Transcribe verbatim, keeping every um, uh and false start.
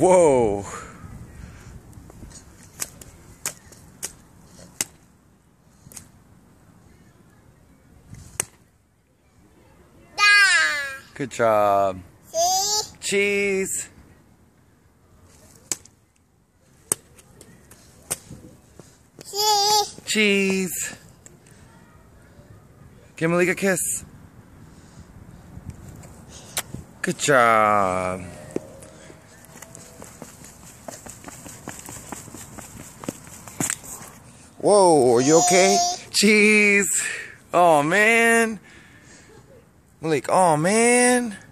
Whoa. Good job. Cheese. Cheese. Give Malik a kiss. Good job. Whoa, are you okay? Cheese. Oh man. Malik, oh man.